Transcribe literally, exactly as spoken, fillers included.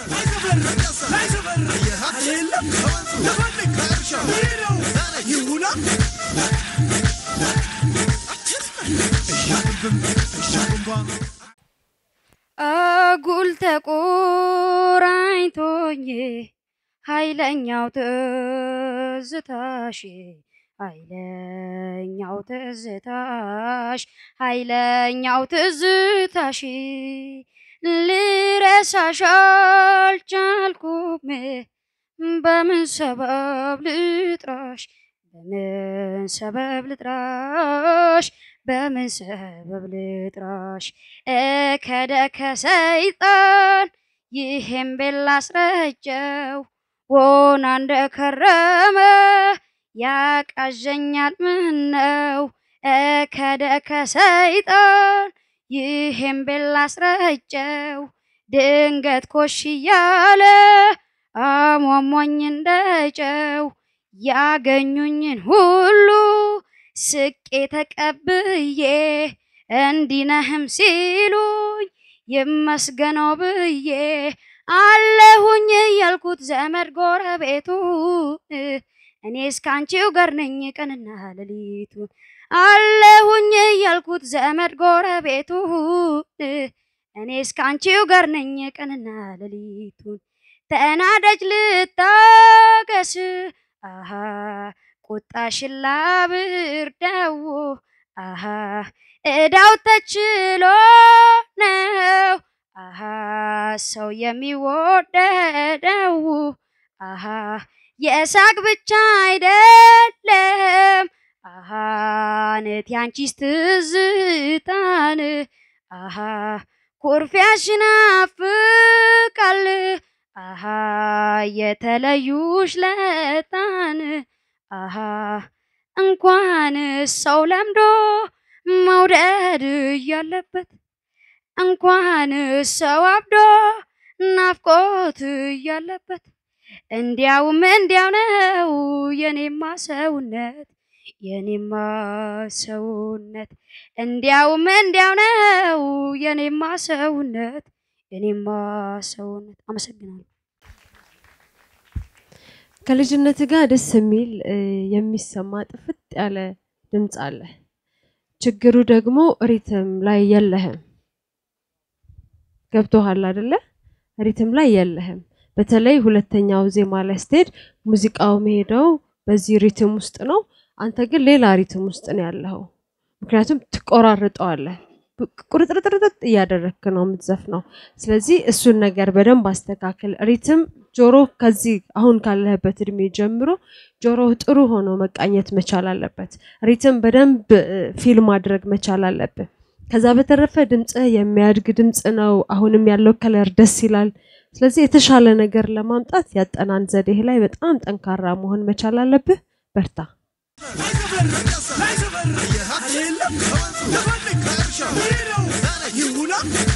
አጉል ተቆራኝቶኝ ኃይለኛው ትዝታሽ ኃይለኛው ትዝታሽ ኃይለኛው ትዝታሽ ልረሳሽ አልቻልኩም በምን ሰበብ ልጥራሽ በምን ሰበብ ልጥራሽ በምን ሰበብ ልጥራሽ እከደከ ሰይጣን ይሄን ቤላስረጀው ወና እንደከረመ ያቃዠኛል ምነው እከደከ ሰይጣን ይሄን ቤላስረጀው ድንገት ኮሽ ያለ አሟሟኝ እንደጨው ያገኙኝን ሁሉ ስቄ ተቀብዬ እንዲነህም ሲሉኝ ይመስገነው ብዬ አለሁኝ ያልኩት ዘመድ ጎረቤቱ እኔስ ካንቺው ጋር ነኝ ቀንና ሌሊቱ አለሁኝ ያልኩት ዘመድ ጎረቤቱ እኔስ ካንቺው ጋር ነኝ ቀንና ሌሊቱ ተናደጅ ልታገስ አሃ ቁጣሽን ላብርደው አሃ እዳው ተችሎ ነው አሃ ሰው የሚወደደው አሃ የሳቅ ብቻ አይደለም አሃ ነት ያንቺስ ትዝታን አሃ ኩርፊያሽን አፍቃል አሃ የተለዩሽ ለታን አሃ እንኳን ሰው ለምዶ መውደድ ያለበት እንኳን ሰው አብዶ ናፍቆት ያለበት እንዲያውም እንዲያው ነው የኔማ ሰውነት የኔማ ሰውነት እንዲያውም እንዲያው ነው የኔማ ሰውነት የኔማ ሰውነት አመሰግናለሁ ከልጅነት ጋር ደስ የሚል የሚሰማ ጥፍጥ ያለ ድምጽ አለ ችግሩ ደግሞ ሪትም ላይ የለህም ገብቶሃል አይደለ ሪትም ላይ የለህም በተለይ ሁለተኛው ዜማ ላይ ስትሄድ ሙዚቃው መሄደው በዚህ ሪትም ውስጥ ነው አንተ ግን ሌላ ሪትም ውስጥ ነው ያለው ምክንያቱም ትቆራርጠዋለህ ቁርጥርጥርጥ ያደረክ ነው የምትዘፍነው ስለዚህ እሱን ነገር በደንብ አስተካክል ሪትም ጆሮ ከዚህ አሁን ካለህበት እድሜ ጀምሮ ጆሮ ጥሩ ሆኖ መቃኘት መቻል አለበት ሪትም በደንብ ፊል ማድረግ መቻል አለበት ከዛ በተረፈ ድምጽህ የሚያድግ ድምጽ ነው አሁንም ያለው ከለር ደስ ይላል ስለዚህ የተሻለ ነገር ለማምጣት ያጠናን ዘዴህ ላይ በጣም ጠንካራ መሆን መቻል አለብህ በርታ يهلا